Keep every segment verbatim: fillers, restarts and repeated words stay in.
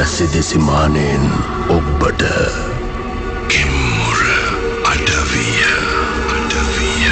වැසිදිසිමානයෙන් ඔබ්බට කෙම්මුර අඩවිය අඩවිය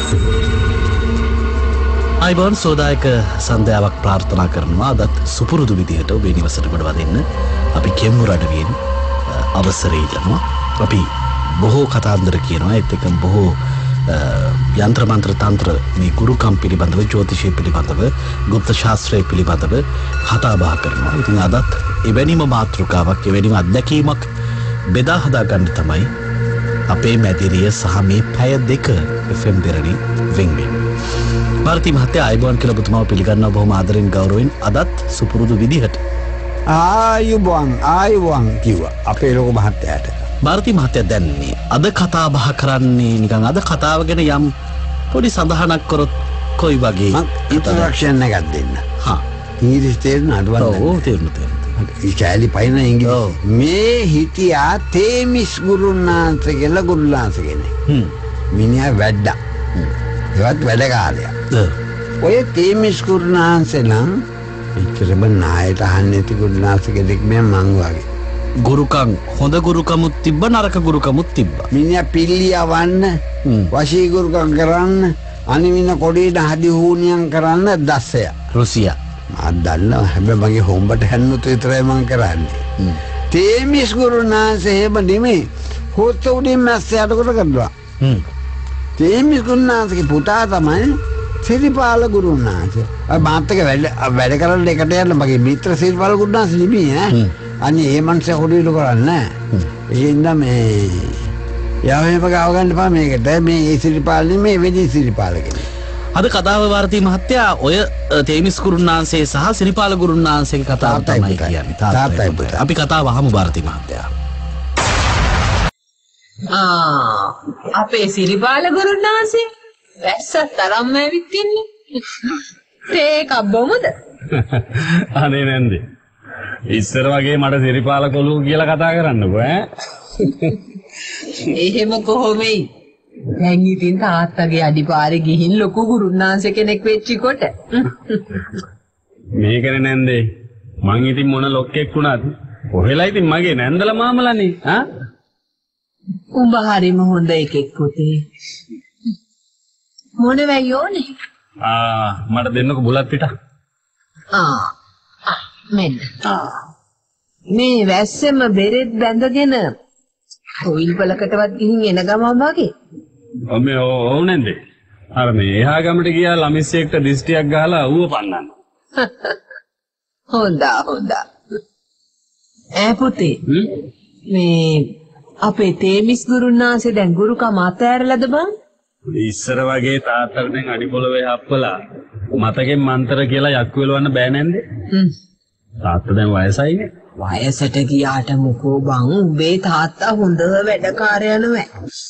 අයිබෝන් සෝදායක සන්ධ්‍යාවක් ප්‍රාර්ථනා කරනවා අදත් සුපුරුදු විදිහට ඔබේ නිවසට ගොඩ වදින්න අපි කෙම්මුර අඩවියෙන් අවසරය ඉල්ලනවා අපි බොහෝ කතාන්දර කියනවා ඒත් එක්කම බොහෝ යන්ත්‍ර මන්ත්‍ර තන්ත්‍ර මේ ගුරුකම් පිළිබඳව ජ්‍යොතිෂය පිළිබඳව ගුප්ත ශාස්ත්‍රය පිළිබඳව කතා බහ කරනවා. ඉතින් අදත් එවැනිම මාතෘකාවක් එවැනිම අත්දැකීමක් බෙදා හදා ගන්න තමයි අපේ මැදිරිය සහ මේ පැය දෙක එෆ් එම් දෙරණි වෙන්වෙන්. ಭಾರತಿ මහත්තයා ආයුබෝවන් කියලා ඔබතුමාව පිළිගන්නවා බොහොම ආදරෙන් ගෞරවයෙන් අදත් සුපුරුදු විදිහට. ආයුබෝවන් ආයුබෝවන් කිව්වා අපේ ලෝක මහත්තයාට. ಭಾರತಿ මහත්තයා දැන් මේ අද කතා බහ කරන්නේ නිකන් අද කතාව ගැන යම් පොඩි සඳහනක් කරොත් කොයි වගේ ඉන්ට්‍රොඩක්ෂන් එකක් දෙන්න. හා ඉංග්‍රීසි තේරුණාද? ඔව් තේරුණා තේරුණා. ඒ කැලි පයින් ඉංග්‍රීසි. මේ හිටියා තේමිස් ගුරුනාන්සේ කියලා ගුරුනාන්සේ කෙනෙක්. හ්ම්. මිනිහා වැඩා. හ්ම්. ඒවත් වැඩ කාලයක්. ඔය තේමිස් ගුරුනාන්සේ නම් ඉච්චරම නායට අහන්නේ නැති ගුරුනාන්සේ කෙනෙක් මේ මං වගේ. ගුරුකම් හොඳ ගුරුකමුත් තිබ්බ නරක ගුරුකමුත් තිබ්බ. මිනිහා පිල්ලිය වන්න, වශී ගුරුකම් කරන්න, අනිමින කොඩේට හදි හුණියම් කරන්න දස්සය. රුසියා. මම දන්නවා හැබැයි මගේ හොම්බට හැන්නොත් විතරයි මං කරන්නේ. තේමිස් ගුරුනාන්සේ හැම නෙමෙයි. හොත් උඩින් මැස්සයට කොට කරනවා. හ්ම්. තේමිස් ගුරුනාන්සේගේ පුතා තමයි සිරිපාල ගුරුනාන්සේ. අය මාත් එක්ක වැඩ වැඩ කරන්න එකට යන්න මගේ මිත්‍ර සිරිපාල ගුරුනාන්සේ නෙමෙයි ඈ. අනේ ඒ මනුස්සයා හොඩිලු කරන්නේ නැහැ. ඒකින්ද මේ යාවෙම ගාව ගන්න එපා මේකට. මේ ඒ සිරිපාල නෙමෙයි වෙදි සිරිපාල කෙනෙක්. අද කතාව ಭಾರತಿ මහත්තයා ඔය තේමිස් ගුරුනාන්සේ සහ සිරිපාල ගුරුනාන්සේගේ කතාව තමයි කියන්නේ. තාත්තයි පුතා. අපි කතාව අහමු ಭಾರತಿ මහත්තයා. ආ අපේ සිරිපාල ගුරුනාන්සේ වැස්සත් තරම්ම ඇවිත් ඉන්නේ. ඒක බොමුද? අනේ නැන්දේ. ඉස්සර වගේ මට සිරිපාල කොළුව කියලා කතා කරන්නකෝ ඈ. එහෙම කොහොමයි? දැන් ඉතින් තාත්තගේ අඩිපාරේ ගිහින් ලොකු ගුරුනාන්සේ කෙනෙක් වෙච්චි කොට. මේකනේ නැන්දේ. මං ඉතින් මොන ලොක්ෙක් වුණත් කොහෙලා ඉතින් මගේ නැන්දලා මාමලානේ ආ. උඹ හරිම හොඳ එකෙක් පුතේ. මොන වෙයි ඕනේ? ආ මට දෙන්නකෝ බුලත් පිට. ආ මෙන්න. මේ වැස්සෙම බෙරෙත් බැඳගෙන කොයිල් බලකටවත් ගිහින් එන ගමන් වගේ. ඔමේ ඕව නැන්ද? අර මේ එහා ගමට ගියා ළමිස්සෙක්ට දිස්ටියක් ගහලා ඌව පන්නන්න. හොඳා හොඳා. ඈ පුතේ. මේ අපේ තේමිස් ගුරුනාන්සේ දැන් ගුරුකම අතෑරලාද බං? ඉස්සර වගේ තාත්තට දැන් අඩි පොළවේ හප්පලා මතකෙන් මන්තර කියලා යක්කු වෙලවන්න බෑ නැන්ද? හ්ම්. තාත්තා දැන් වයසයිනේ. වයසට ගියාට මොකෝ බං උඹේ තාත්තා හොඳ වැඩකාරයා නෙවෙයි.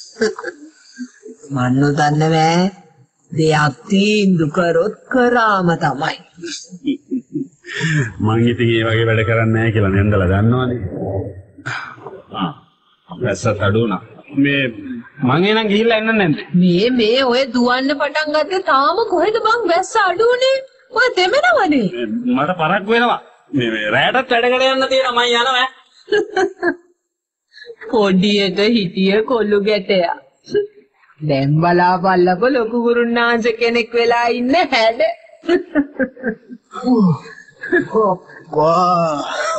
මන් නොදන්නවෑ දෙයක් තීන්දුව කරොත් කරාම තමයි. මං ඉතින් ඒ වගේ වැඩ කරන්නේ නැහැ කියලා නේන්දලා දන්නවනේ. ආ වැස්සත් අඩුණා. මේ මං එනන් ගිහිල්ලා එන්න නැන්ද? මේ මේ ඔය දුවන්න පටන් ගත්තේ තාම කොහෙද බං වැස්ස අඩුනේ? ඔය දෙමනවනේ. මට පරක් වෙනවා. මේ මේ රැයටත් වැඩකට යන්න තියෙනවා මං යනවා. පොඩි එක හිටිය කොල්ලු ගැටයා. දැන් බලාපල්ලකෝ ලොකු ගුරුනාන්සේ කෙනෙක් වෙලා ඉන්න හැඩ. වා.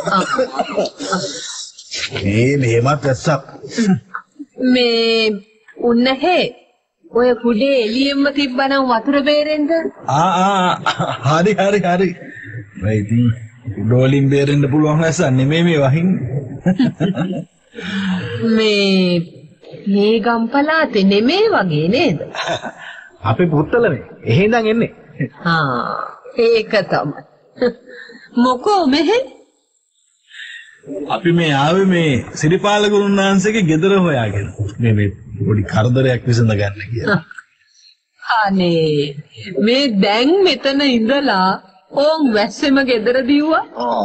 මේ මෙහෙමත් වැස්සක්. මේ උන්නහේ ඔය කුඩේ එළියෙම තිබ්බනම් වතුර බේරෙන්න. ආ ආ හරි හරි හරි. මේ ඉතින් ඩෝලින් බේරෙන්න පුළුවන් වැස්සක් නෙමෙයි මේ වහින්නේ. මේ මේ ගම්පලාතේ නෙමෙයි වගේ නේද? අපේ පුත්තලනේ. එහෙ ඉඳන් එන්නේ. ආ ඒක තමයි. මොකෝ මෙහෙ? අපි මේ ආවේ මේ සිරිපාල ගුරුනාන්සේගේ ගෙදර හොයාගෙන. මේ මේ පොඩි කරදරයක් විසඳ ගන්න කියලා. අනේ මේ දැන් මෙතන ඉඳලා ඕන් වැස්සෙම ගෙදර දිව්වා.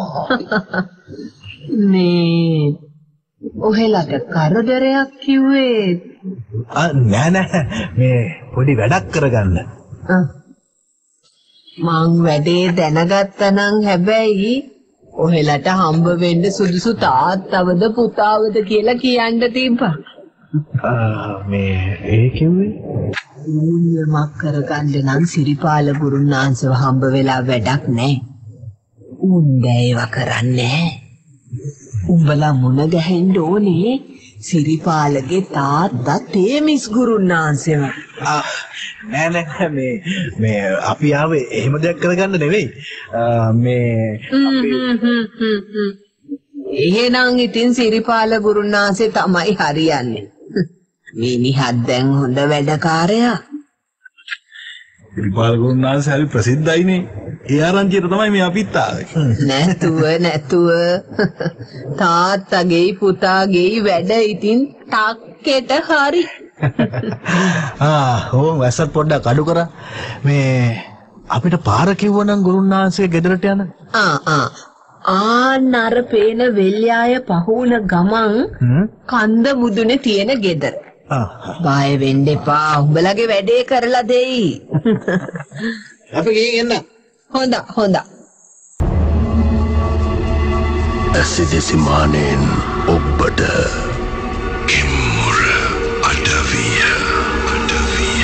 මේ ඔහෙලට කරදරයක් කිව්වේ නෑ නෑ මේ පොඩි වැඩක් කරගන්න. මං වැඩේ දැනගත්තා නම් හැබැයි ඔහෙලට හම්බ වෙන්න සුදුසු තාත්තවද පුතාවද කියලා කියන්න තිබ්බා. මේ ඒ කිව්වේ මක් කරගන්න නම් සිරිපාල ගුරුනාන්සව හම්බ වෙලා වැඩක් නැහැ. උන් ඒව කරන්නේ. උඹලා මුණ ගැහෙන්න ඕනේ සිරිපාලගේ තාත්තා තේමිස් ගුරුනාන්සෙව. නෑ නෑ මේ මේ අපි ආවේ එහෙම දෙයක් කරගන්න නෙවෙයි. මේ එහෙනම් ඉතින් සිරිපාල ගුරුනාන්සේ තමයි හරියන්නේ. මිනිහත් දැන් හොඳ වැඩකාරයා. සිරිපාල ගුරුනාන්සේ හරි ප්‍රසිද්ධයිනේ. ඒ ආරංචියට තමයි මේ අපිත් ආවේ. නැතුව නැතුව තාත්තගේ පුතාගේ වැඩ ඉතින් ටක්කෙට හරි. ආ ඕම් වැස්සත් පොඩ්ඩක් අඩු කරා. මේ අපිට පාර කිව්වනම් ගුරුනාන්සේ ගෙදරට යන. ආ ආ ආනර පේන වෙල්යාය පහුන ගමන් කන්ද මුදුනේ තියෙන ගෙදර. බය වෙන්න එපා. උඹලගේ වැඩේ කරලා දෙයි. අපි ගිහින් එන්න. හොඳ හොඳ. ඇසිදෙසිමානෙන් ඔබට කිම්මුර අඩවිය අඩවිය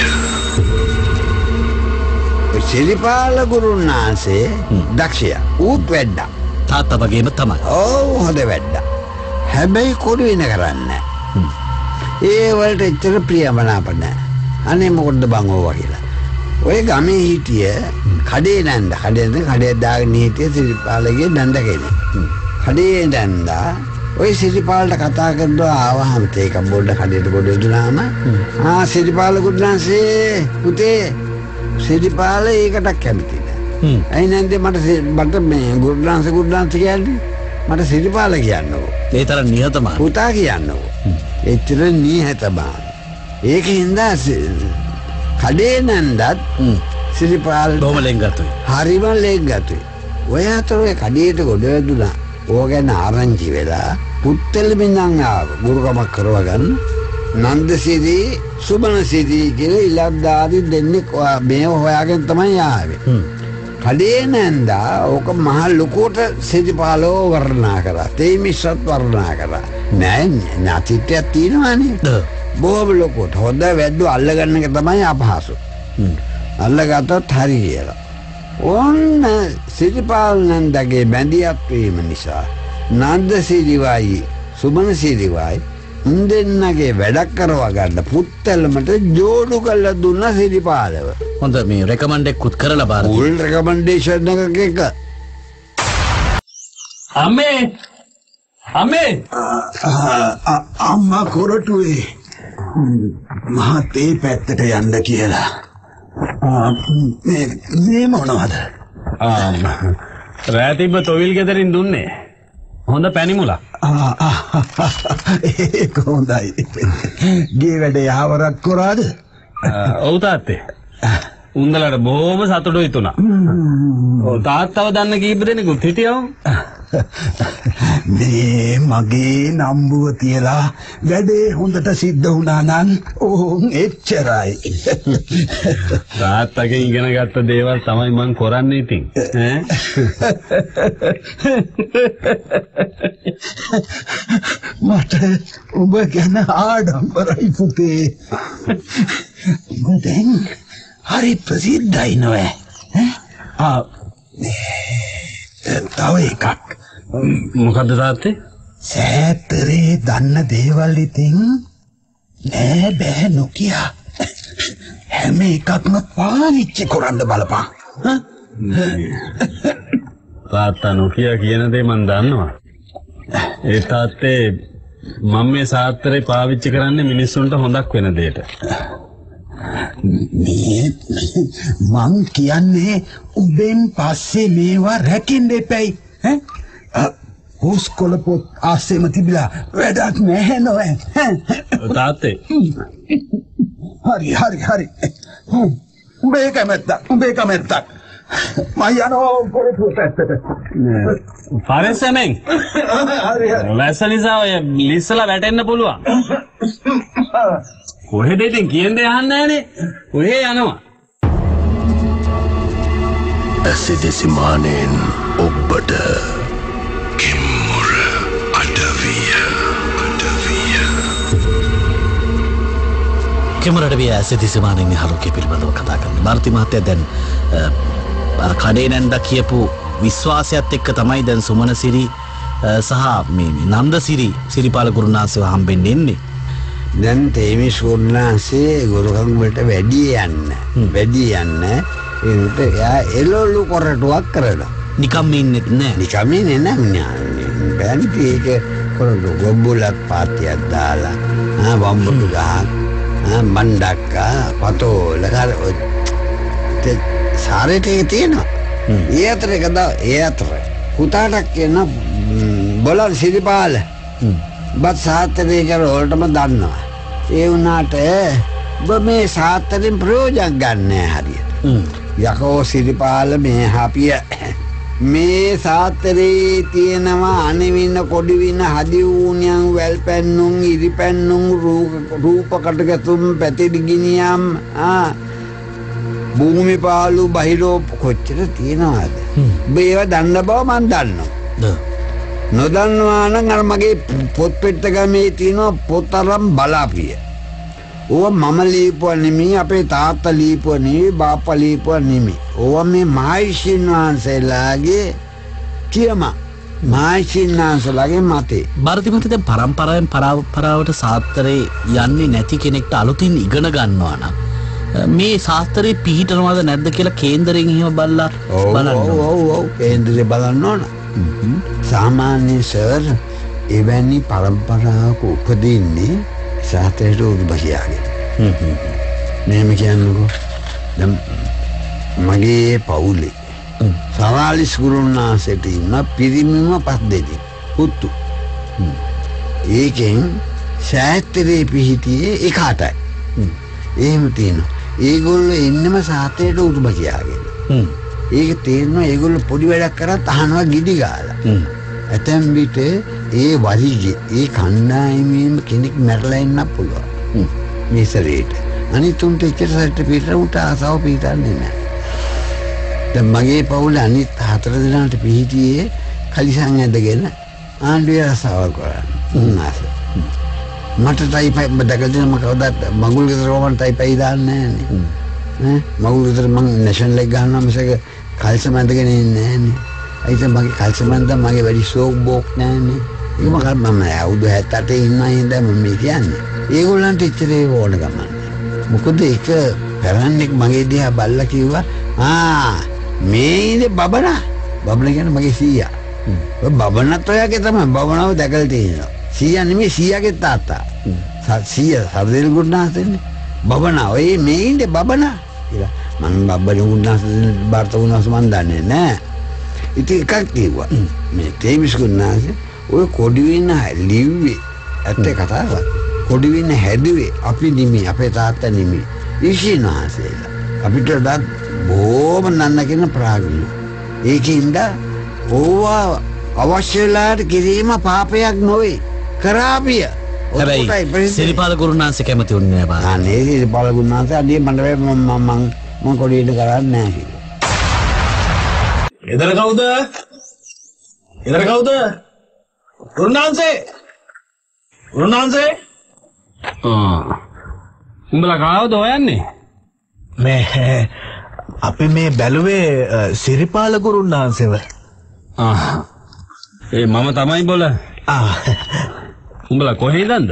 සිරිපාල ගුරුනාන්සේ දක්ෂයා. ඌත් වැඩ්ඩා. තාත්තා වගේම තමයි. ඔව් හොඳ වැඩ්ඩා. හැබැයි කොඩු වෙන කරන්නේ. ඒ වලට එච්චර ප්‍රියමනාප නැහැ. අනේ මොකටද බං ඕවා කියලා. ඔය ගමේ හිටිය කඩේ නැන්ද කඩේද කඩේ දාගෙන හිටිය සිරිපාලගේ නන්ද කෙනෙක්. කඩේ නැන්දා ඔය සිරිපාලට කතා කරනවා ආවහම තේක බොල්ල කඩේට ගොඩ දුනාම ආ සිරිපාල ගුරුනාන්සේ පුතේ සිරිපාල ඒකට කැමති නෑ. ඇයි නැන්දේ මට මට මේ ගුරුනාන්සේ ගුරුනාන්සේ කියන්නේ මට සිරිපාල කියන්නකෝ. ඒ තරම් නිහතමානී. පුතා කියන්නකෝ. එච්චර නිහතමානී. ඒකින්ද කඩේ නැන්දත් සිරිපාල බොහොම ලෙන්ගතුයි. හරිම ලෙන්ගතුයි. ඔය අතර ඔය කඩේට ගොඩ වැදුනා. ඕක ගැන ආරංචි වෙලා පුත්තල බින්දන් ආව ගුරුකමක් කරව ගන්න. නන්දසිරි සුබනසිරි කියලා ඉලක්දාරි දෙන්නේ මේව හොයාගෙන තමයි ආවේ. කඩේ නැන්දා ඕක මහ ලොකුවට සිරිපාලෝ වර්ණනා කරා. තේමිස්සත් වර්ණනා කරා. නෑ නැතිටයක් තියෙනවනේ. බොහොම ලොකුවට හොඳ වැද්දු අල්ලගන්න එක තමයි අපහසු. අල්ලගත්තොත් හරි කියලා. ඔන්න සිරිපාල නන්දගේ බැඳියක් වීම නිසා නන්දසිරිවයි සුමනසිරිවයි දෙන්නගේ වැඩක් කරවා ගන්න පුත්තලමට ජෝඩු කරලා දුන්න සිරිපාලව. හොඳ මේ රෙකමන්ඩ් එකකුත් කරලා බාර ෆුල් රෙකමන්ඩේෂන් එකක එක. අම්මේ අම්මේ අම්මා කොරටුවේ මහතේ පැත්තට යන්න කියලා. මේ මොනවද? රෑතිබ්බ තොවිල් ගෙදරින් දුන්නේ. හොඳ පැණිමුලක්. ඒක හොඳයි. ගේ වැඩේ ආවරක් කරාද? ඔව් තාත්තේ. උන්දලට බොහොම සතුටුයි තුනා. ඔව් තාත්තව දන්න කීප දෙනෙකුත් හිටියව. මේ මගේ නම්බුව තියලා වැඩේ හොඳට සිද්ධ වුණා නම් ඕන් එච්චරයි. තාත්තගෙන් ඉගෙන ගත්ත දේවල් තමයි මං කරන්නේ ඉතින්. ඈ මට ඔබ ගැන ආඩම්බරයි පුතේ. ඔබ දැන් හරි ප්‍රසිද්ධයි නෝ. ආ තව එකක්. මොකද්ද තාත්තේ? සෑතරේ දන්න දේවල් ඉතින් නෑ බෑ නොකිය හැම එකක්ම පාවිච්චි කරන්න බලපන්. තාත්තා නොකිය කියන දේ මන් දන්නවා. ඒ තාත්තේ මම මේ සාත්තරේ පාවිච්චි කරන්නේ මිනිස්සුන්ට හොඳක් වෙන දෙයට. මේ මං කියන්නේ උඹෙන් පස්සේ මේවා රැකින්න එපැයි. ඈ හොස්කොල පොත් ආසෙම තිබිලා වැඩක් නැහැ නෝ. තාත්තේ හරි හරි හරි උඹේ කැමැත්තක් උඹේ කැමැත්තක් මම යනවා පොරොත්තු පැත්තට. පරෙස්සමෙන් හරි හරි වැස්ස නිසා ඔය ලිස්සලා වැටෙන්න පුළුවන්. කොහෙද ඉතින් කියන්නේ අහන්නේ නැහනේ. ඔහේ යනවා. ඇසිදෙසිමානෙන් ඔබට කෙමරට විය ඇසිතිසිමානෙන් හරුකේ පිළිබඳව කතා කරන්න. ಭಾರತಿ මහත්තයා දැන් අර කඩේ නැන්දා කියපු විශ්වාසයත් එක්ක තමයි දැන් සුමනසිරි සහ මේ නන්දසිරි සිරිපාල ගුරුනාන්සේව හම්බෙන්න එන්නේ. දැන් තේමිස් ගුරුනාන්සේ ගුරුකම් වලට වැඩි යන්න. වැඩි යන්න ඒකට එයා එළවලු කොරටුවක් කරනවා. නිකම් ඉන්නෙත් නෑ. නිකම් ඉන්නේ නෑ. බෑන්ටි ඒක කොරටු ගොබ්බුලක් පාතියක් දාලා ආ වම්බුතු ගහක් ආ මණ්ඩක්කා පතෝල කර ඒ සාරේ ටික තියෙනවා. ඒ අතර එකද ඒ අතර පුතාටක් කියන බලන් සිරිපාල බත් සාත්තරේ කර වලටම දන්නවා. ඒ වුණාට ඔබ මේ සාත්තරෙන් ප්‍රයෝජන ගන්න හරියට. යකෝ සිරිපාල මේ හපිය මේ සාත්තරේ තියෙනවා අනෙවින්න කොඩිවින්න හදි වුණියන් වැල් පැන්නුම් ඉරි පැන්නුම් රූපකට ගැතුම් පැතිරි ගිනියම් ආ භූමි පාලු බහිරෝ කොච්චර තියෙනවද? ඔබ ඒවා දන්න බව මන් දන්නවා. නොදන්නවා නම් අර මගේ පොත් පෙට්ටගමේ තියෙනවා පොතරම් බලාපිය. ඕව මම ලියපුවා නෙමෙයි අපේ තාත්තා ලියපුවා නෙමෙයි බාප්පා ලියපුවා නෙමෙයි. ඕව මේ මහේෂින් වහන්සේලාගේ කියම මහේෂින් වහන්සේලාගේ මතේ. ಭಾರತಿ මහත්තයා දැන් පරම්පරාවෙන් පරාවට සාත්තරේ යන්නේ නැති කෙනෙක්ට අලුතින් ඉගෙන ගන්නවා නම් මේ ශාස්ත්‍රයේ පිහිටනවද නැද්ද කියලා කේන්දරයෙන් එහෙම බලලා බලන්න. ඔව් ඔව් ඔව් කේන්දරේ බලන්න ඕන. සාමාන්‍ය සර් එවැනි පරම්පරාවක උපදින්නේ ශාස්ත්‍රයට උරුබහියාගෙන. හ්ම් හ්ම්. මෙහෙම කියන්නකෝ. දැන් මගේ පවුලේ සවාලිස් ගුරුනාන්සේට ඉන්න පිරිමිම පස් දෙනෙක් පුතු. ඒකෙන් ශාස්ත්‍රයේ පිහිටියේ එක අටයි. එහෙම තියෙනවා. ඒගොල්ලෝ එන්නම සාතේට උරුම කියාගෙන. හ්ම්. ඒක තේරෙනවා ඒගොල්ලෝ පොඩි වැඩක් කරත් අහනවා ගිඩි ගාලා. හ්ම්. ඇතැම් විට ඒ වලිගේ ඒ කණ්ඩායමේම කෙනෙක් මැරලා ඉන්න පුළුවන්. හ්ම්. මේසරේට. අනිත් උන්ට එච්චර සැට පිටර උන්ට ආසාව පිටන්නේ නැහැ. දැන් මගේ පවුල අනිත් හතර දෙනාට පිහිටියේ කලිසම් ඇදගෙන ආණ්ඩුවේ රසාව කරන්නේ. උන්නාස. මට ටයිපයි බදකදෙන මම කවදාත් මගුල් ගෙදර වමන් ටයිපයි දාන්නේ නැහැ නේ. මගුල් ගෙදර මං නැෂනල් එක ගන්නවා මිසක කල්සම් ඇඳගෙන ඉන්නේ නැහැ නේ. ඒත් මගේ කල්සම් ඇඳ මගේ වැඩි ෂෝක් බෝක් නැහැ නේ. ඒක මම මම අවුරුදු හැත්තට ඉන්නා ඉඳන් මම මේ කියන්නේ. ඒගොල්ලන්ට ඉච්චරේ ඕන ගමන්. මොකද ඒක පැරණෙක් මගේ දිහා බල්ලා කිව්වා ආ මේ ඉන්නේ බබනා. බබලා කියන්නේ මගේ සීයා. බබනත් ඔයගේ තමයි බබනව දැකලා තියෙනවා. සීයා නෙමෙයි සීයාගේ තාත්තා. සීයා සර්දෙල් ගුණාසෙන්නේ. බබනා ඔය මේ ඉන්නේ බබනා කියලා. මම බබ්බේ ගුණාසෙන් බාර්ත ගුණාස මන් දන්නේ නැහැ. ඉතින් එකක් කිව්වා. මේ තේමිස් ගුණාසෙ ඔය කොඩි වෙන ලිව්වේ ඇත්ත කතාවක්. කොඩි වෙන හැදුවේ අපි නෙමෙයි අපේ තාත්තා නෙමෙයි. ඉෂිනාසෙලා. අපිට දත් බොහොම නන්න කියන ප්‍රාග්න. ඒකින්ද ඕවා අවශ්‍ය වෙලාවට කිරීම පාපයක් නොවේ. කරාපිය. හැබැයි සිරිපාල ගුරුනාන්සේ කැමති වුණේ නැහැ බා. අනේ සිරිපාල ගුරුනාන්සේ අදී මම මම මම මම කොඩියට කරන්නේ නැහැ කිව්වා. එදර කවුද? එදර කවුද? ගුරුනාන්සේ. ගුරුනාන්සේ. ආ. උඹලා කාවද හොයන්නේ? මේ අපි මේ බැලුවේ සිරිපාල ගුරුනාන්සේව. ආ. ඒ මම තමයි බොල. ආ. උඹලා කොහෙන්ද?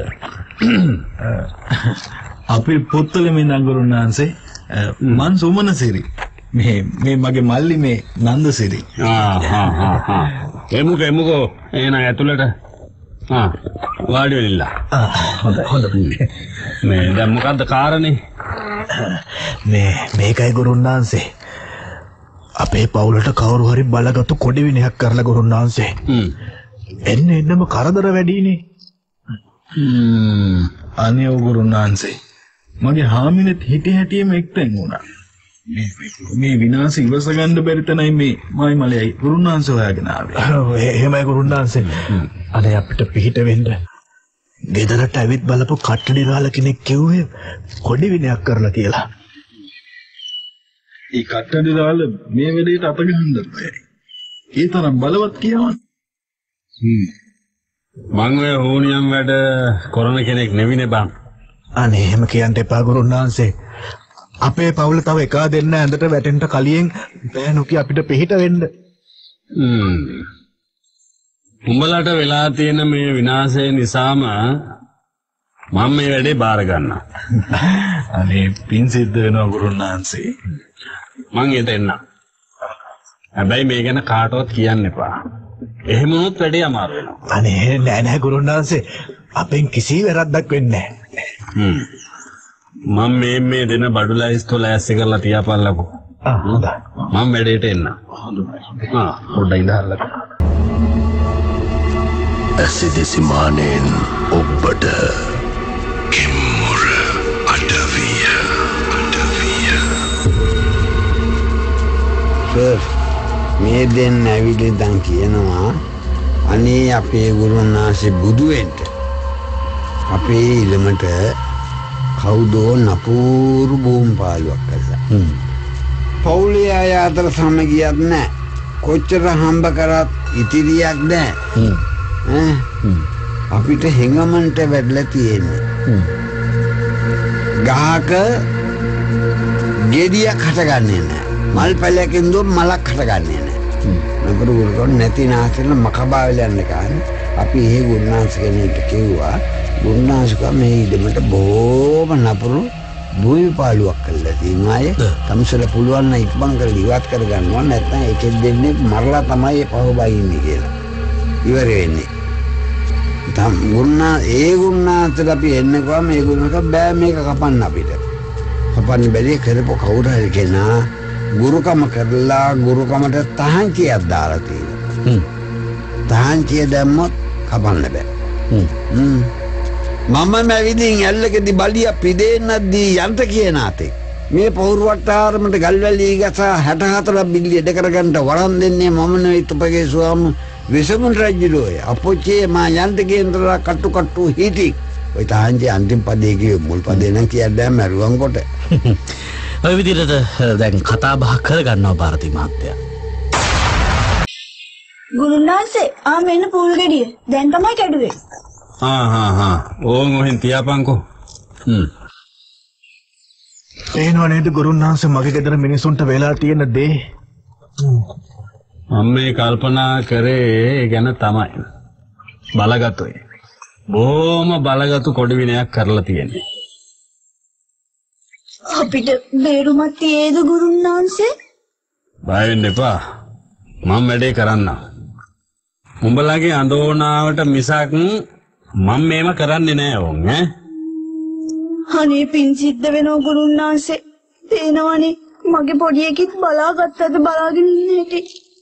අපි පුත්තලෙම ඉඳන් ගුරුනාන්සේ මන් සුමනසිරි. මේ මේ මගේ මල්ලි මේ නන්දසිරි. ආ හා හා හා. එමුකෝ එමුකෝ එන ඇතුළට. ආ වාඩි වෙලා. ආ හොඳයි හොඳයි. මේ දැන් මොකද්ද කාරණේ? මේ මේකයි ගුරුනාන්සේ. අපේ පවුලට කවුරු හරි බලගත්තු කොඩි විනයක් කරලා ගුරුනාන්සේ. හ්ම්. එන්න එන්නම කරදර වැඩිනේ. හ්ම්. අනේ ගුරුනාන්සේ. මගේ හාමිනෙත් හිටි හැටියෙම එක්තෙන් වුණා. මේ මේ විනාශ ඉවස ගන්න බැරි තැනයි මේ මයි මලයි ගුරුනාන්සේ හොයාගෙන ආවේ. ඔව් එහෙමයි ගුරුනාන්සේ. අනේ අපිට පිහිට වෙන්න. ගෙදරට ඇවිත් බලපු කට්ටඩි රාල කෙනෙක් කිව්වේ කොඩි විනයක් කරලා කියලා. ඒ කට්ටඩි රාල මේ වෙලේට අත ගහන්න බෑ. ඒ තරම් බලවත් කියවන. හ්ම්. මං ඔය හෝනියම් වැඩ කරන කෙනෙක් නෙවිනේ බං. අනේ එහෙම කියන්න එපා ගුරුනාන්සේ. අපේ පවුල තව එක දෙන්න ඇඳට වැටෙන්න කලින් බෑ නොකිය අපිට පිහිට වෙන්න. හ්ම්. උඹලට වෙලා තියෙන මේ විනාශය නිසාම මම මේ වැඩේ බාර ගන්නවා. අනේ පින් සිද්ධ වෙනවා ගුරුනාන්සේ. මං එත එන්න. හැබැයි මේ ගැන කාටවත් කියන්න එපා. එහෙම වුණොත් වැඩේ අමාරු වෙනවා. අනේ නෑ නෑ ගුරුනාන්සේ. අපෙන් කිසි වැරද්දක් වෙන්නේ නෑ. හ්ම්. මම මේ මේ දෙන බඩු ලයිස්තු ලෑස්ති කරලා තියාපල්ලකෝ. ආ හොඳයි. මම වැඩේට එන්න. හොඳයි. ආ පොඩ්ඩක් ඉඳහල්ලා. ඇසිදෙසි මානෙන් ඔබට කිම්මුර අඩවිය අඩවිය. සර් මේ දෙන්න ඇවිල්ලා කියනවා අනේ අපේ ගුරුනාන්සේ බුදු වෙන්න අපේ ඉලමට කවුදෝ නපුරු බෝම්පාලුවක් කළා. හ්ම්. පවුලේ අය අතර සමගියක් නැහැ. කොච්චර හම්බ කරත් ඉතිරියක් නැහැ. හ්ම්. ඈ අපිට හැංගමන්ට වැඩලා තියෙන්නේ. හ්ම්. ගහක ගෙඩියක් හටගන්නේ නැහැ. මල් පැලයකින් දුම් මලක් හටගන්නේ නැහැ. හ්ම්. නපුරු ගුරුකෝ නැති නාසෙල මකබාවල යන්න කාන්නේ. අපි ඒ ගුරුනාන්ස කෙනෙක්ට කිව්වා ගුරුනාන්සක මේ ඉදමට බොහොම නපුරු භූමිපාලුවක් කළා තියෙනවා. අය තමසල පුළුවන් නම් ඉක්මන් කරලා ඉවත් කරගන්නවා. නැත්නම් එකෙක් දෙන්නේ මරලා තමයි පහව බයින්නේ කියලා. ඉවර වෙන්නේ. තම ගුරුනා ඒ ගුරුනාන්සට අපි එන්නකවා මේ ගුරුනක බෑ මේක කපන්න අපිට. කපන්න බැරි කරපො කවුරු හරි කෙනා ගුරුකම කරලා ගුරුකමට තහංචියක් දාලා තියෙනවා. හ්ම්. තහංචිය දැම්මොත් කපන්න බෑ. හ්ම්. හ්ම්. මම මැවිදින් ඇල්ලකදී බලිය පිදෙන්නදී යන්ත කියන ආතේ මේ පෞරු වට්ටාරමට ගල්වැලි ගස හැට හතරක් බිල්ලිය දෙක කරගන්න වරන් දෙන්නේ මම නෙවෙයි තුපගේ ස්වාමි විසමුන් රජුලෝය අපොච්චේ මා යන්ත කේන්ද්‍රලා කට්ටු කට්ටු හිටි ඔය තාංජේ අන්තිම පදේ කිය මුල් පදේ නම් කියද්දා මරුවන් කොට ඔය විදිහට දැන් කතා බහ කරගන්නවා ಭಾರತಿ මහත්තයා. ගුරුනාන්සේ ආ මෙන්න පූල් ගෙඩිය දැන් තමයි කැඩුවේ. හා හා හා ඕන් ඔහෙන් තියාපන්කෝ. හ්ම්. පේනව නේද ගුරුනාන්සේ මගේ ගෙදර මිනිසුන්ට වෙලා තියෙන දේ? මම මේ කල්පනා කරේ ගැන තමයි. බලගතුයි. බොහොම බලගතු කොඩි විනයක් කරලා තියෙන්නේ. අපිට බේරුමක් තියේද ගුරුනාන්සේ? බය වෙන්න එපා. මම වැඩේ කරන්නම්. උඹලගේ අඳෝනාවට මිසක් මම මේව කරන්නේ නෑ ඕන් ඈ. අනේ පින් සිද්ධ වෙනව ගුරුනාන්සේ. පේනවනේ මගේ පොඩි එකෙක් බලාගත්තද බලාගෙන ඉන්නේ ඇටි.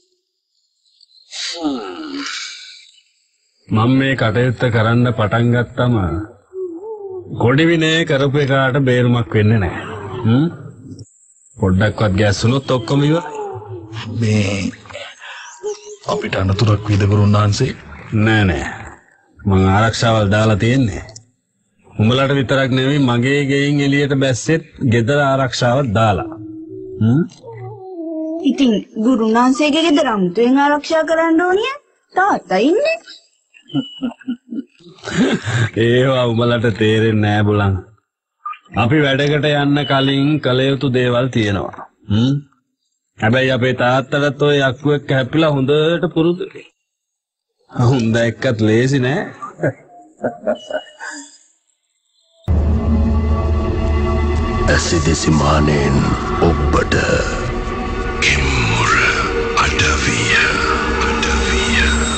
මම මේ කටයුත්ත කරන්න පටන් ගත්තම කොඩි විනය කරපු එකාට බේරුමක් වෙන්නේ නෑ. හ්ම්. පොඩ්ඩක්වත් ගැස්සුනොත් ඔක්කොම ඉවරයි. මේ අපිට අනතුරක් වේද ගුරුනාන්සේ? නෑ නෑ. මං ආරක්ෂාවල් දාලා තියෙන්නේ. උඹලට විතරක් නෙවෙයි මගේ ගෙයින් එළියට බැස්සෙත් ගෙදර ආරක්ෂාවක් දාලා. හ්ම්. ඉතින් ගුරුනාන්සේගේ ගෙදර අමුතුවෙන් ආරක්ෂා කරන්න ඕනිය. තාත්තා ඉන්නේ. ඒවා උඹලට තේරෙන්නේ නෑ බුලන්. අපි වැඩකට යන්න කලින් කළ යුතු දේවල් තියෙනවා. හ්ම්. හැබැයි අපේ තාත්තටත් ඔය යක්කු එක්ක හැපිලා හොඳට පුරුදුයි. හොඳ එක්කත් ලේසි නෑ. ඇසිදෙසි මානෙන් ඔබට කිම්මුර අඩවිය අඩවිය.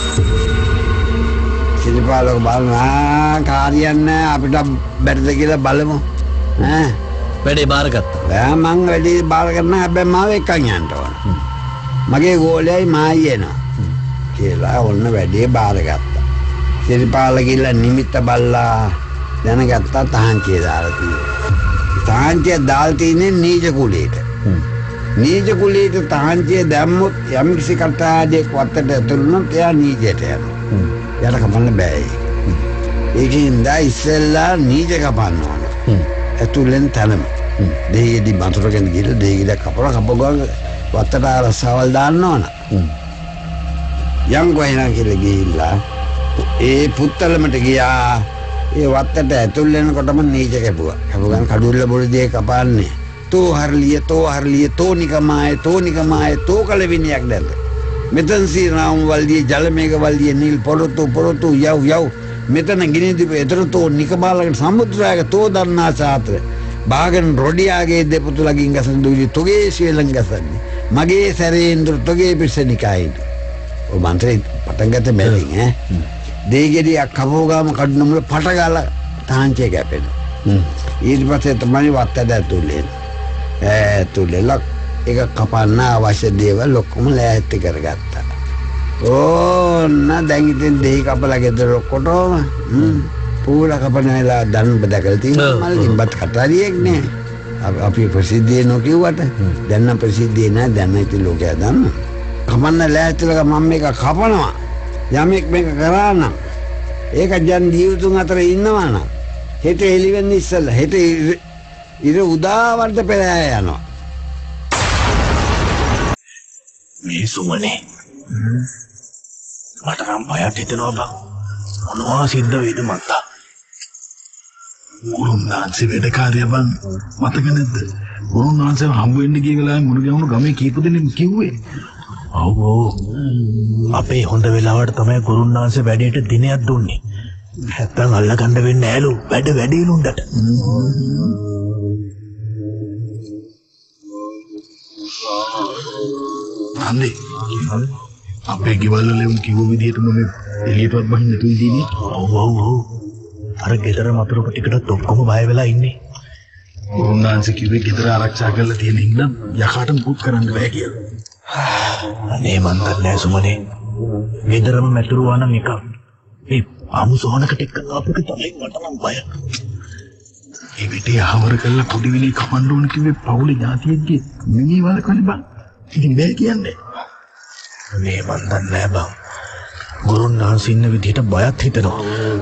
සිරිපාලක බලනා කාරියන්න අපිට බැරිද කියලා බලමු. ඈ වැඩේ බාරගත්තා. බෑ මං වැඩේ බාර ගන්න හැබැයි මාව එක්කන් යන්න ඕන. මගේ ගෝලයයි මායි එනවා. කියලා ඔන්න වැඩේ බාරගත්තා. සිරිපාල ගිල්ල නිමිත්ත බල්ලා දැනගත්තා තහංචිය දාලා තියෙනවා. තහංචිය දාලා තියෙන්නේ නීච කුලයට. නීච කුලයට තහංචිය දැම්මොත් යම් කිසි කටාඩියක් වත්තට ඇතුළුනොත් එයා නීචයට යනවා. යට කපන්න බෑ. ඒකෙන් දා ඉස්සෙල්ලා නීච කපන්න ඕන. ඇතුළෙන් තනම. දෙහියේදී බඳුරගෙන ගිහලා දෙහියේදී කපලා කපගොන් වත්තට රසවල් දාන්න ඕන. යම් ගොයනා කියලා ගිහිල්ලා ඒ පුත්තලමට ගියා. ඒ වත්තට ඇතුල් වෙනකොටම නීච කැපුවා. කැපුවා කඩුල්ල බොරදියේ කපාන්නේ. තෝ හර්ලිය තෝ හර්ලිය තෝ නිකමාය තෝ නිකමාය තෝ කලවිනියක් දැල්ද. මෙතන සී රාම් වල්දියේ ජලමේඝ වල්දියේ නිල් පොරොත්තු පොරොත්තු යව් යව් මෙතන ගිනිදීප එතර තෝ නිකමාලකට සමුද්‍රායක තෝ දන්නා සාත්‍ර. බාගන් රොඩියාගේ දෙපුතුලකින් ගසන දුවිලි තොගේ ශීලං ගසන්නේ. මගේ සැරේන්ද්‍ර තොගේ පිස්සනිකායිද. ඔය මන්ත්‍රේ පටන් ගත්ත බැලින් ඈ. දෙයිගෙඩියක් කපෝගාම කඩනමුල පට ගාලා තාංචේ කැපෙනවා. ඊට පස්සේ තමයි වත්තට ඇතුල්ලේ. ඇතුල්ලේ ඒක කපන්න අවශ්‍ය දේවල් ඔක්කොම ලෑස්ති කරගත්තා. ඕන්න දැන් ඉතින් දෙහි කපලා ගෙදර ඔක්කොටම පූල කපන වෙලා දන් බදකලා තියෙනවා මල්ලි බත් කටාරියෙක් නේ. අපි ප්‍රසිද්ධිය නොකියුවට දැන් නම් ප්‍රසිද්ධිය නෑ දැන් ඉතින් ලෝකයා දන්නවා. කමන්න ලෑස්තිලා මම මේක කපනවා. යමෙක් මේක කරා නම් ඒක ජන් ජීවිතුන් අතර ඉන්නවා නම් හෙට එළි වෙන්න ඉස්සෙල්ලා හෙට ඉර උදාවන්ට පෙර යනවා. මේ සුමනේ මට නම් බයක් හිතෙනවා බං. මොනවා සිද්ධ වෙයිද මන්දා. ගුරුනාන්සේ වැඩ කාර්ය බං මතක නැද්ද? ගුරුනාන්සේ හම්බ වෙන්න ගිය වෙලාවේ මුණ ගැහුණු ගමේ කීප දෙනෙක් කිව්වේ. ඔව් ඔව්. අපේ හොඳ වෙලාවට තමයි ගුරුනාන්සේ වැඩේට දිනයක් දුන්නේ. නැත්තම් අල්ලගන්න වෙන්නේ නෑලු. වැඩ වැඩේලු උන්ට. අනේ අපේ ගෙවල් වල උන් කිව්ව විදිහටම මේ එළියටවත් බහින්න නැතුව ඉඳීනේ. ඔව් ඔව් ඔව්. අර ගෙදර මතුරුක ටිකටත් ඔක්කොම බය වෙලා ඉන්නේ. ගුරුනාන්සේ කිව්වේ ගෙදර ආරක්ෂා කරලා තියෙන හින්දා යකාට මුකුත් කරන්න බෑ කියලා. අනේ මන් දන්නේ සුමනේ. ගෙදරම මැතුරුවා නම් එක. ඒ ආමු සෝනකට එක්ක අපිට තමයි මට නම් බය. ඒ පිටේ ආවර කරලා පොඩි විලි කපන්න ඕන කිව්වේ පවුලේ ඥාතියෙක්ගේ මිනි වලකනේ බං. ඉතින් බෑ කියන්නේ. මේ මන් දන්නේ බං. ගුරුනාන්සේ ඉන්න විදිහට බයත් හිතෙනවා.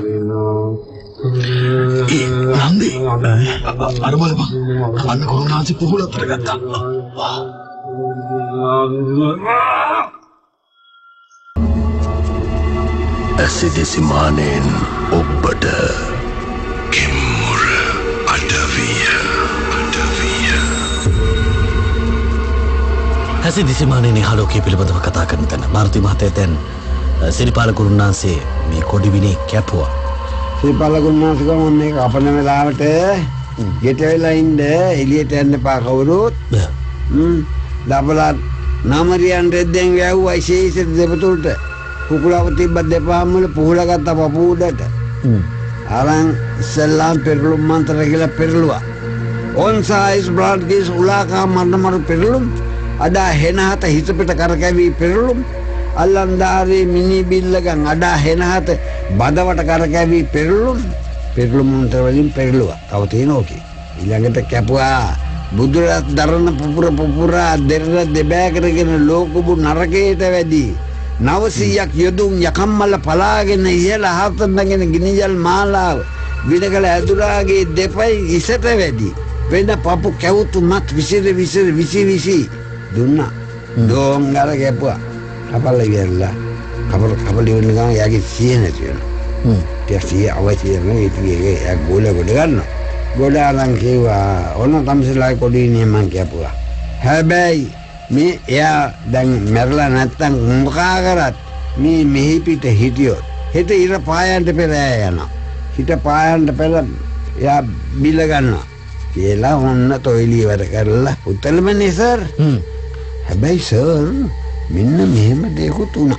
ඒ නන්දි අර බලපන්. අන්න ගුරුනාන්සේ පුහුල අතර ගත්තා. ඇසිදිසි මානෙන් ඔබට කිම්මුර අඩවිය අඩවිය ඇසිදිසි මානෙන් හලෝකයේ පිළිබඳව කතා කරන තැන මාරුති මහත්තයා දැන් සිරිපාල ගුරුනාන්සේ මේ කොඩිවිනේ කැපුවා. සිරිපාල ගුරුනාන්සේ ගමන් මේක අපන වෙලාවට ගෙට වෙලා ඉන්න එළියට යන්න එපා කවුරුත්. හ්ම් දබලා නාමරියන් රෙද්දෙන් වැව්වා ඉසීසෙ දෙපතුලට. කුකුලාව තිබ්බ දෙපාම වල පුහුලා ගත්ත පපු උඩට. අරන් ඉස්සල්ලාම් පෙරළුම් මන්ත්‍ර කියලා පෙරළුවා. on size blood case උලාකා මරණ මරු පෙරළුම්. අඩා හෙනහත හිත පිට කරකැවි පෙරළුම්. අල්ලන්දාරේ මිනි බිල්ලගන් අඩා හෙනහත බදවට කරකැවි පෙරළුම්. පෙරළුම් මන්ත්‍ර වලින් පෙරළුවා. තව තියෙනෝකේ. ඊළඟට කැපුවා බුදුරත් දරන පුපුර පුපුරා දෙරන දෙබෑ කරගෙන ලෝකුබු නරකයට වැඩි. නවසීයක් යොදුන් යකම්මල පලාගෙන ඉහළ හතන්නගෙන ගිනිජල් මාලාව විනකල ඇදුරාගේ දෙපයි ඉසට වැඩි. වෙන පපු කැවුතු මත් විසිර විසිර විසි විසි දුන්නා. දෝංගල කැපුවා. කපල ඉවරලා කපල කපල ඉවරන ගමන් යාගේ සිය නැති වෙනවා. ටික සිය අවශ්‍ය නැහැ ඒකේ යා ගෝල ගොඩ ගන්නවා. ගොඩ අරන් කිව්වා ඔන්න තමසලායි කොඩිනේ මං කියපුවා. හැබැයි මේ එයා දැන් මැරලා නැත්තම් මොකා කරත් මේ මෙහි පිට හිටියොත් හෙට ඉර පායන්ට පෙර යනවා. හිට පායන්ට පෙර එයා බිල ගන්නවා. කියලා ඔන්න තොইলি වැඩ කරලා උත්තලමනේ සර්. හැබැයි සර් මෙන්න මෙහෙම දෙකුත් උනා.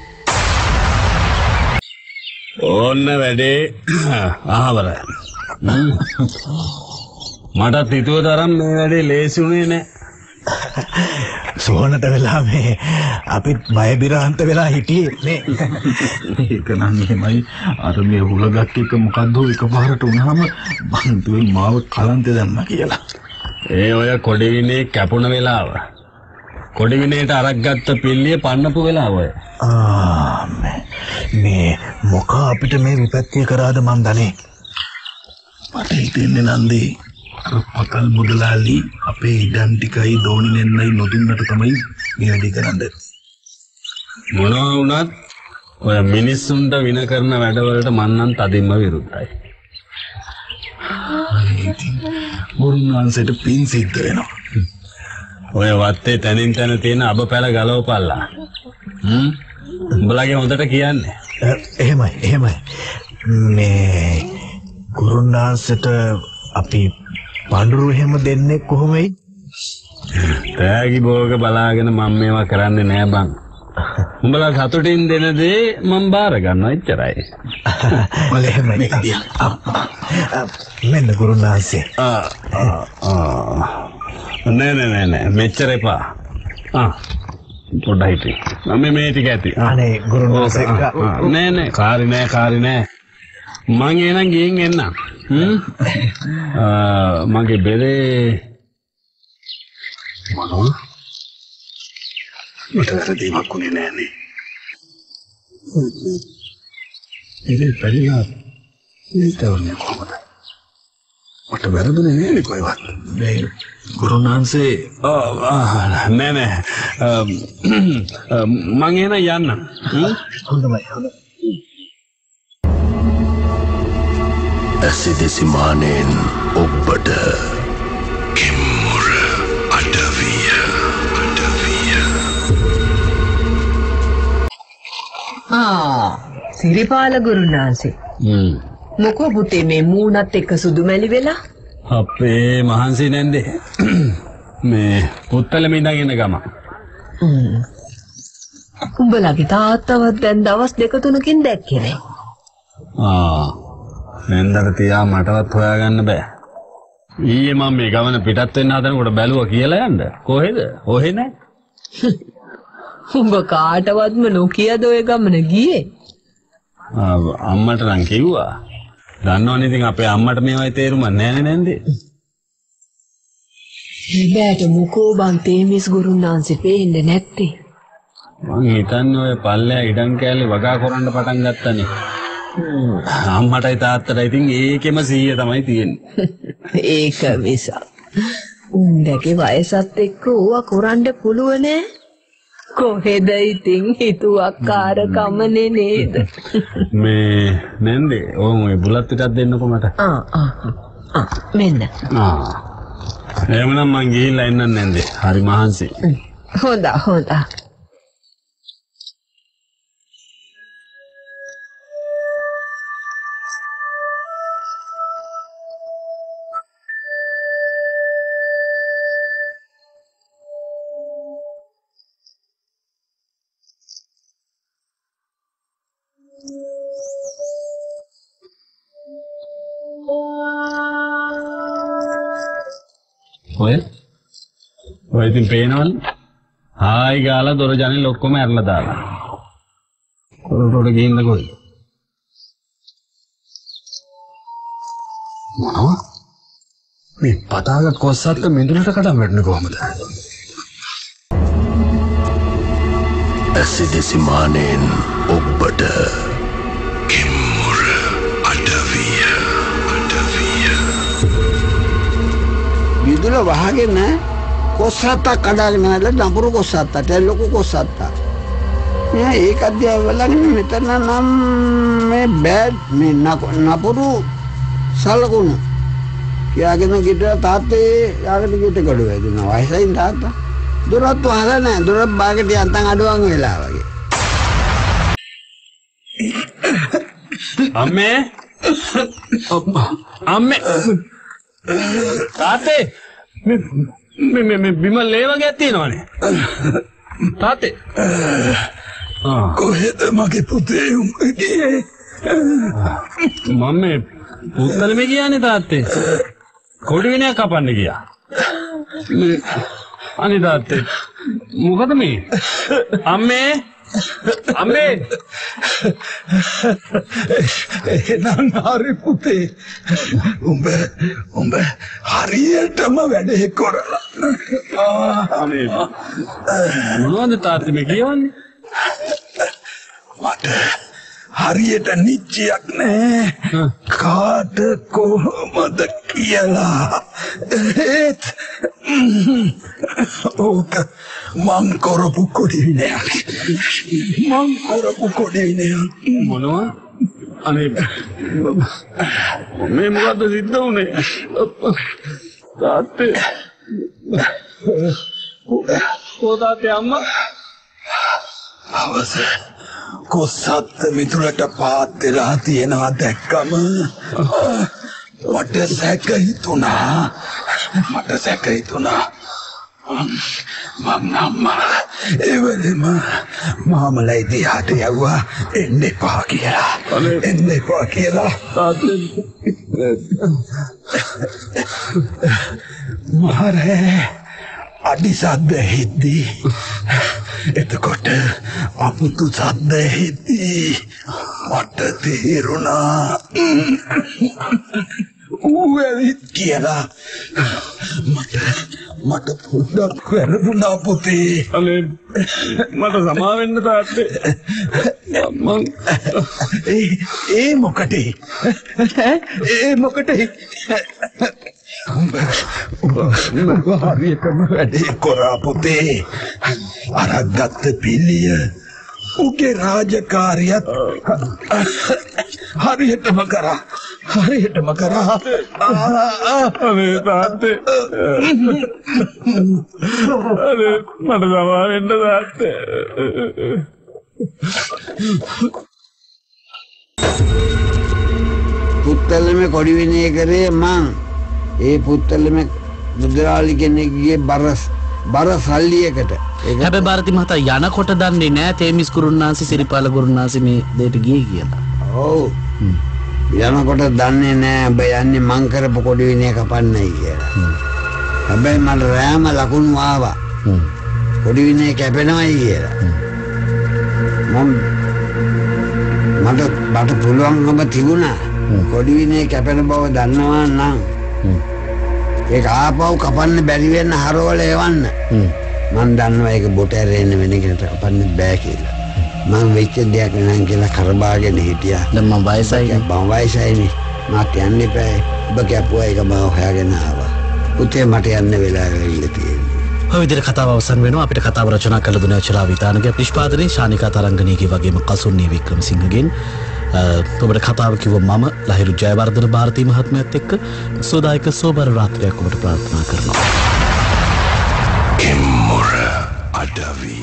ඕන්න වැඩේ ආවරයි. මටත් හිතුව තරම් මේ වැඩේ ලේසි වුණේ නෑ. සෝනට වෙලා මේ අපිත් බය බිරාන්ත වෙලා හිටියේ නේ. ඒක නම් එහෙමයි. අර මේ හුලගත් එක මොකද්ද එකපාරට වුණාම මං දුවේ මාව කලන්තේ දැම්මා කියලා. ඒ ඔය කොඩිවිනේ කැපුණ වෙලාව. කොඩිවිනේට අරක් ගත්ත පිල්ලිය පන්නපු වෙලාව ඔය. ආ මේ මොක අපිට මේ විපත්තිය කරාද මන් දන්නේ. මට හිතෙන්නේ නන්දේ පකල් මුදලාලි අපේ ඉඩම් ටිකයි දෝනි නෙන්නයි නොදුන්නට තමයි මේ වැඩේ කරන්නේ. මොනවා වුණත් ඔය මිනිස්සුන්ට වින කරන වැඩවලට මන් නම් තදින්ම විරුද්ධයි. ගුරුනාන්සේට පින් සිද්ධ වෙනවා. ඔය වත්තේ තනින් තන තියෙන අබ පැල ගලවපල්ලා. හ්ම්. උඹලගේ හොඳට කියන්නේ. එහෙමයි එහෙමයි. මේ ගුරුනාන්සේට අපි පඳුරු එහෙම දෙන්නේ කොහොමයි? තෑගි භෝග බලාගෙන මම මේවා කරන්නේ නෑ බං. උඹලා සතුටින් දෙන දේ මම බාර ගන්නවා එච්චරයි. මල එහෙමයි. මෙන්න ගුරුනාන්සේ. ආ ආ නෑ නෑ නෑ නෑ මෙච්චර එපා. ආ පොඩ්ඩයි හිටින්. මම මේ ටික ඇති. අනේ ගුරුනාන්සේ නෑ නෑ කාරි නෑ කාරි නෑ. මං එනං ගිහින් එන්නම්. හ්ම්. මගේ බෙරේ මොනවා? මට වැරදීමක් වුණේ නෑනේ. ඉතින් පරිණාම ඉතවන්නේ කොහොමද? මට වැරදුනේ නෑනේ කොහෙවත්. මේ ගුරුනාන්සේ නෑ නෑ මං එන යන්න. හොඳයි හොඳයි. ඇසිදෙසි මානෙන් ඔබට කිම්මුර අඩවිය අඩවිය. ආ සිරිපාල ගුරුනාන්සේ. හ්ම්. මොකෝ පුතේ මේ මූණත් එක්ක සුදු මැලි වෙලා? අපේ මහන්සි නැන්දේ. මේ පුත්තලම ඉඳන් එන ගම. හ්ම්. උඹලගේ තාත්තවත් දැන් දවස් දෙක තුනකින් දැක්කේ නෑ. ආ නැන්දට තියා මටවත් හොයාගන්න බෑ. ඊයේ මම මේ ගමන පිටත් වෙන්න හදනකොට බැලුවා කියලා යන්න. කොහෙද? ඔහෙ නෑ. උඹ කාටවත්ම නොකියද ඔය ගමන ගියේ? අම්මට නම් කිව්වා. දන්නවනේ ඉතින් අපේ අම්මට මේවයි තේරුම නෑනේ නැන්දේ. ඉබෑට මොකෝ බං තේමිස් ගුරුනාන්සේ පේන්නේ නැත්තේ. මං හිතන්නේ ඔය පල්ලෑ ඉඩම් කෑල්ලේ වගා කරන්න පටන් ගත්තනේ. අම්මටයි තාත්තටයි ඉතින් ඒකෙම සීය තමයි තියෙන්නේ. ඒක නිසා. උන්දගේ වයසත් එක්ක ඕවා කරන්න පුළුවන් නෑ. කොහෙද ඉතින් හිතුවක්කාරකමනේ නේද? මේ නැන්දේ ඕම ඔය බුලත් ටිකක් දෙන්නකො මට. ආ ආ ආ මෙන්න. ආ එහෙමනම් මං ගිහිල්ලා එන්නම් නැන්දේ. හරි මහන්සි. හොඳ හොඳ. ඔය ඔය ඉතින් පේනවනේ. හායි ගාලා දොර ජනෙල් ඔක්කොම ඇරලා දාලා. කොරටෝට ගිහින්ද කොයි? මොනවා? මේ පතාගත් කොස්සත්ක මිදුලට කඩම් වැටෙන්නේ කොහමද? ඇසිදෙසි මානෙන් ඔබට කිම්මුර අඩවිය අඩවිය. විදුල වහගෙන කොස්සත්ත කඩාගෙන ආලා නපුරු කොස්සත්තට ලොකු කොස්සත්ත. මේ ඒක අධ්‍යය වලගෙන මෙතන නම් මේ බෑඩ් මේ නපුරු සලකුණ. යාගෙන ගිට තාත්තේ යාගෙන ගිට ගඩ වැදුනා. වයසයින් තාත්තා. දොරත් වහලා නැහැ. දොර බාගට යන්තම් අඩුවන් වෙලා වගේ. අම්මේ අම්මේ තාත්තේ මේ මේ මේ බිමල් ලේ වගේ තියෙනවනේ. තාත්තේ ආ කොහෙද මගේ පුතේ උඹගේ? මම මේ පුත්තලම ගියානේ තාත්තේ. කොඩි විනයක් කපන්න ගියා. මේ අනේ තාත්තේ මොකද මේ? අම්මේ අම්මේ එහෙනම් හරි පුතේ. උඹ උඹ හරියටම වැඩේ කරලා. අනේ මොනවද තාත්තේ මේ කියවන්නේ? මට හරියට නිච්චයක් නෑ කාට කොහොමද කියලා. ඒත් ඕක මං කරපු කොඩි විනයක්. මං කරපු කොඩි විනයක්. මොනවා? අනේ මේ මොකද සිද්ධ වුනේ තාත්තේ කොහොදාතේ අම්මා අවස කොස්සත් මිතුලට පාත් වෙලා තියෙනවා දැක්කම මට සැක හිතුණා මට සැක හිතුණා මම නම් එවලෙම මාමලයි දිහාට යවුවා එන්න එපා කියලා එන්න එපා කියලා මහරේ අඩි සද්ද හිද්දී එතකොට අපුතු සද්ද හිද්දී මට තේරුණා ඌ ඇවිත් කියලා මට මට පොඩ්ඩක් වැරදුනා පුතේ අනේ මට සමා වෙන්න තාත්තේ මං ඒ ඒ මොකටේ ඒ මොකටේ හරියටම වැඩේ කරා පුතේ අරක් ගත්ත පිළිය උගේ රාජකාරියත් හරියටම කරා හරියටම කරා අනේ තාත්තේ අනේ මට සමා වෙන්න තාත්තේ පුත්තලමේ කොඩි විනය කරේ මං ඒ පුත්තලමේ බුදුරාලි කෙනෙක්ගේ බරස් බර සල්ලියකට හැබැයි ಭಾರತಿ මහතා යනකොට දන්නේ නෑ තේමිස් ගුරුන්නාන්සේ සිරිපාල ගුරුන්නාන්සේ මේ දෙයට ගියේ කියලා. ඔව්. යනකොට දන්නේ නෑ ඔබ යන්නේ මං කරපු කොඩි විනය කපන්නයි කියලා. හැබැයි මට රෑම ලකුණු ආවා. කොඩි විනය කැපෙනවයි කියලා. මම මට මට පුළුවන්කම තිබුණා. කොඩි විනය කැපෙන බව දන්නවා නම් ඒක ආපහු කපන්න බැරි වෙන්න හරවල එවන්න. මම දන්නවා ඒක බොට ඇරෙන්න වෙන කෙනෙක්ට කපන්න බෑ කියලා. මම වෙච්ච දෙයක් නෑ කියලා කරබාගෙන හිටියා. දැන් මම වයසයි මම වයසයිනේ. මට යන්න එපා. ඔබ කැපුවා ඒක මම හොයාගෙන ආවා. පුතේ මට යන්න වෙලාව වෙලා තියෙනවා. ඔය විදිහට කතාව අවසන් වෙනවා. අපිට කතාව රචනා කළ දුන්නේ චරා විතානගේ නිෂ්පාදනයේ ශානිකා තරංගනීගේ වගේම කසුන්නේ වික්‍රමසිංහගෙන්. ඔබට කතාව කිව්ව මම ලහිරු ජයවර්ධන ಭಾರತಿ මහත්මයාත් එක්ක සෝදායක සෝබර රාත්‍රියක් ඔබට ප්‍රාර්ථනා කරනවා. කිම්මුර අඩවිය